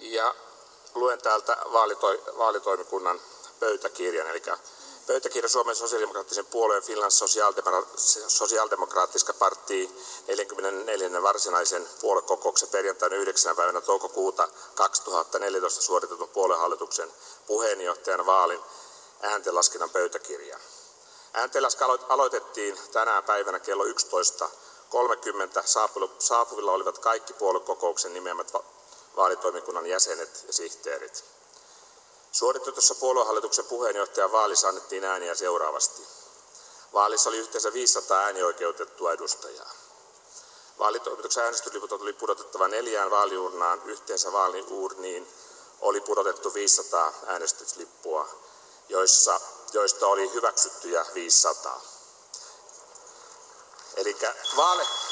Ja luen täältä vaalitoimikunnan pöytäkirjan, eli pöytäkirja Suomen sosiaalidemokraattisen puolueen Finlands Socialdemokratiska Parti 44. varsinaisen puoluekokouksen perjantaina 9. päivänä toukokuuta 2014 suoritetun puoluehallituksen puheenjohtajan vaalin ääntenlaskennan pöytäkirja. Ääntenlaska aloitettiin tänään päivänä kello 11.30. Saapuvilla olivat kaikki puoluekokouksen nimeämät vaalitoimikunnan jäsenet ja sihteerit. Suoritetussa puoluehallituksen puheenjohtajan vaalissa annettiin ääniä seuraavasti. Vaalissa oli yhteensä 500 äänioikeutettua edustajaa. Vaalitoimituksen äänestysliput oli pudotettava 4 vaaliurnaan. Yhteensä vaaliurniin oli pudotettu 500 äänestyslippua, joista oli hyväksyttyjä 500. Eli